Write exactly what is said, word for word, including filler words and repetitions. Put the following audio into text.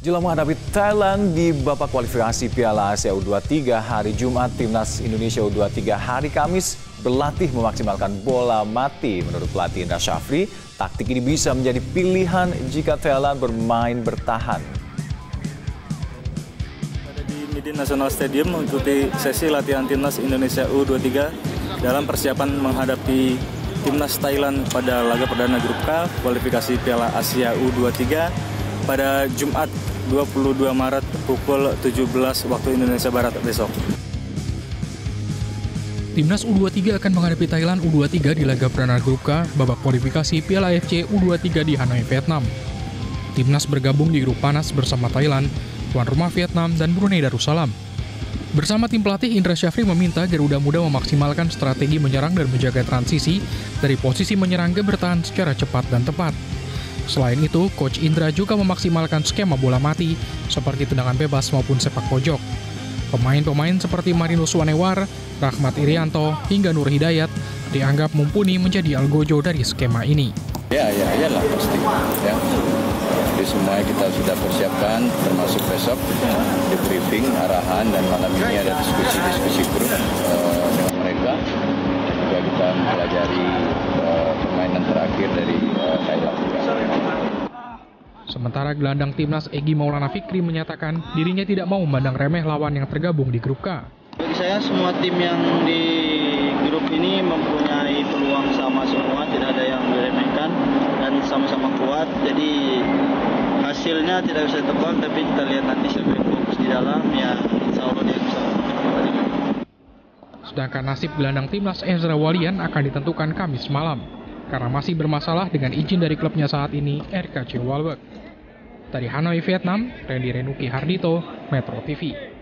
Jelang menghadapi Thailand di babak kualifikasi Piala Asia U dua puluh tiga hari Jumat, Timnas Indonesia U dua puluh tiga hari Kamis berlatih memaksimalkan bola mati. Menurut pelatih Indra Syafri, taktik ini bisa menjadi pilihan jika Thailand bermain bertahan. Ada di Midin National Stadium mengikuti sesi latihan Timnas Indonesia U dua puluh tiga dalam persiapan menghadapi Timnas Thailand pada laga perdana Grup K kualifikasi Piala Asia U dua puluh tiga pada Jumat dua puluh dua Maret pukul tujuh belas waktu Indonesia Barat besok. Timnas U dua puluh tiga akan menghadapi Thailand U dua puluh tiga di laga perdana Grup K babak kualifikasi Piala A F C U dua puluh tiga di Hanoi, Vietnam. Timnas bergabung di grup panas bersama Thailand, tuan rumah Vietnam, dan Brunei Darussalam. Bersama tim pelatih, Indra Syafri meminta Garuda Muda memaksimalkan strategi menyerang dan menjaga transisi dari posisi menyerang ke bertahan secara cepat dan tepat. Selain itu, Coach Indra juga memaksimalkan skema bola mati seperti tendangan bebas maupun sepak pojok. Pemain-pemain seperti Marinus Wanewar, Rahmat Irianto, hingga Nur Hidayat dianggap mumpuni menjadi algojo dari skema ini. Ya, ya, iyalah pasti. Ya. Jadi semuanya kita sudah persiapkan, termasuk besok di briefing, arahan, dan malam ini ada diskusi-diskusi grup uh, dengan mereka. Juga kita mempelajari uh, permainan terakhir dari uh, Thailand. Sementara gelandang timnas Egy Maulana Fikri menyatakan dirinya tidak mau memandang remeh lawan yang tergabung di grup K. Bagi saya semua tim yang di grup ini mempunyai peluang sama semua, tidak ada yang diremehkan dan sama-sama kuat. Jadi hasilnya tidak bisa tebak, tapi kita lihat nanti siapa yang fokus di dalam, ya insya Allah dia bisa. Sedangkan nasib gelandang timnas Ezra Walian akan ditentukan Kamis malam karena masih bermasalah dengan izin dari klubnya saat ini, R K C Waalwijk. Dari Hanoi, Vietnam, Randy Renuki Hardito, Metro T V.